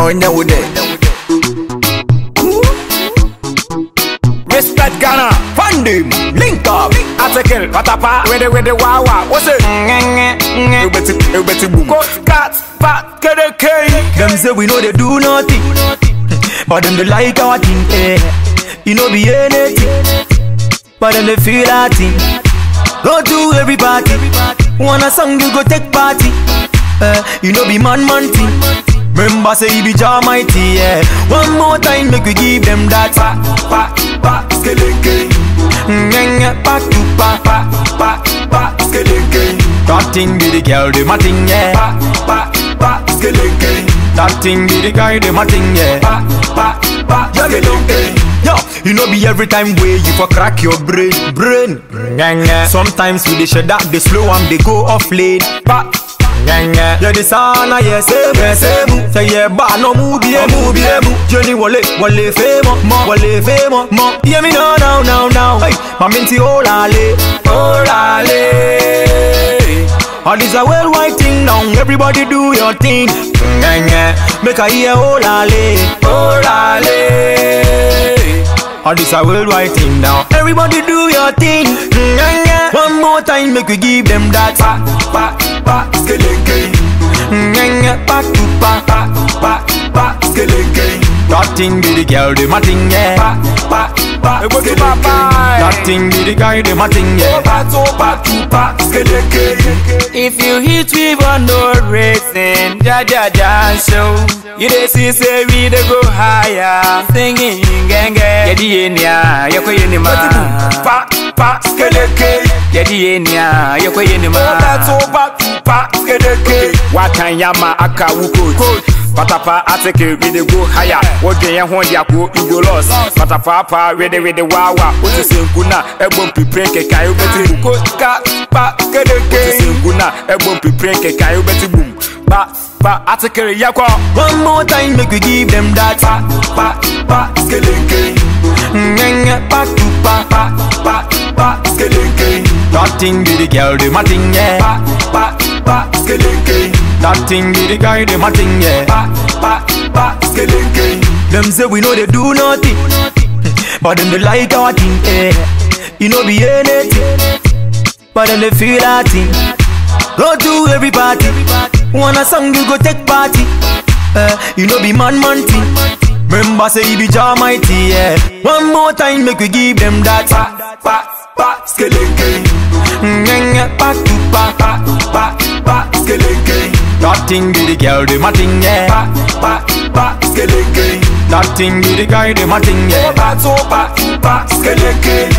Onye with it. Respect Ghana, fund him, link up, article, patapa, with the wawa, what's it? You better boom. Coach cats, fat, get a K. Them say we know they do nothing, but them they like our thing, eh. You know be anything, but then they feel our thing. Go to every party, want a song you go take party, you know be man thing. Remember say you be Jah mighty, yeah. One more time make we give them that Skeleke. Back to Skeleke. That thing be the girl, the my thing, yeah. Skeleke. That thing be the guy, the my thing, yeah. Yo, you know be every time way you for crack your brain. Sometimes we dey shut that, they slow and they go off late. Yeah, the sana, yes, say yeah, but no move, Johnny Wale famo, hear me now. Hey, Maminti olale. All this a worldwide thing now, everybody do your thing. Make a hear olale. All this a worldwide thing now, everybody do your thing. One more time, make we give them that Skeleke. back to Skeleke. That thing be the girl, the my thing, yeah. That thing be the guy, the my thing, yeah. If you hit me for no reason, ja show. You dey see say we dey go higher, singing genge. Yedi enia, yoko yenima. Skeleke. Yedi enia, yoko yenima. Skeleke. Wakanyama aka wuko. Patapa ateke we dey go higher. What dey ho dia ko you go lost. Patapa we dey wawa. Oti senkuna ebom piprenke kan you beti ko ka pa skeleke. Senkuna ebom piprenke kan you beti boom. Ba ateke yakwa. One more time make we give them that Skeleke. back to Skeleke. That thing be the girl, the my thing, yeah. Skeleke. That thing be the guy, the my thing, yeah. Skeleke. Them say we know they do nothing, but them they like our thing, eh. You know be anything, but then they feel our thing. Go to every party, want a song you go take party, you know be man thing. Remember say you be Jah mighty, yeah. One more time make we give them that Skeleke. back to Skeleke. That thing be the girl, the my thing, yeah. Skeleke. That thing be the guy, the my thing, yeah. Skeleke.